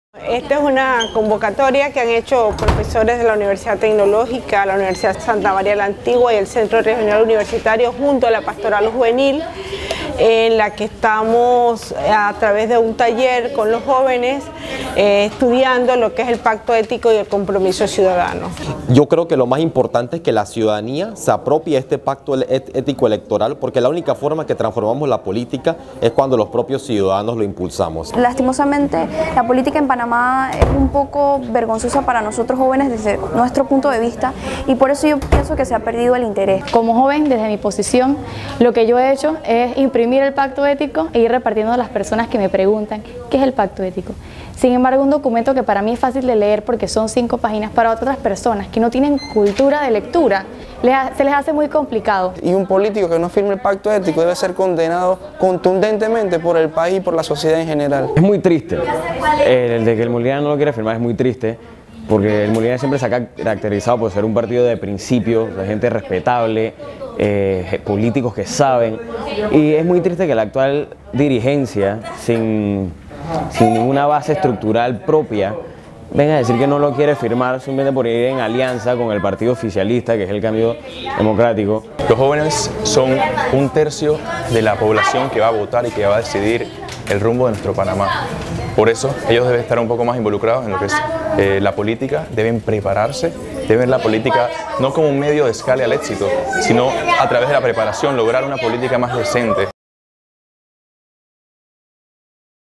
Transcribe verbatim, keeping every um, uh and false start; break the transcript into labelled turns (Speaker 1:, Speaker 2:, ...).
Speaker 1: Esta es una convocatoria que han hecho profesores de la Universidad Tecnológica, la Universidad Santa María la Antigua y el Centro Regional Universitario junto a la Pastoral Juvenil, en la que estamos a través de un taller con los jóvenes eh, estudiando lo que es el pacto ético y el compromiso ciudadano.
Speaker 2: Yo creo que lo más importante es que la ciudadanía se apropie de este pacto ético electoral, porque la única forma que transformamos la política es cuando los propios ciudadanos lo impulsamos.
Speaker 3: Lastimosamente, la política en Panamá es un poco vergonzosa para nosotros jóvenes desde nuestro punto de vista, y por eso yo pienso que se ha perdido el interés.
Speaker 4: Como joven, desde mi posición, lo que yo he hecho es imprimir el pacto ético e ir repartiendo a las personas que me preguntan ¿qué es el pacto ético? Sin embargo, un documento que para mí es fácil de leer porque son cinco páginas, para otras personas que no tienen cultura de lectura, se les hace muy complicado.
Speaker 5: Y un político que no firme el pacto ético debe ser condenado contundentemente por el país y por la sociedad en general.
Speaker 6: Es muy triste, el de que el Molina no lo quiere firmar es muy triste, porque el Molina siempre se ha caracterizado por ser un partido de principios, de gente respetable, eh, políticos que saben, y es muy triste que la actual dirigencia, sin, sin ninguna base estructural propia, venga a decir que no lo quiere firmar simplemente por ir en alianza con el partido oficialista, que es el Cambio Democrático.
Speaker 7: Los jóvenes son un tercio de la población que va a votar y que va a decidir el rumbo de nuestro Panamá. Por eso ellos deben estar un poco más involucrados en lo que es eh, la política, deben prepararse, deben ver la política no como un medio de escala al éxito, sino a través de la preparación lograr una política más decente,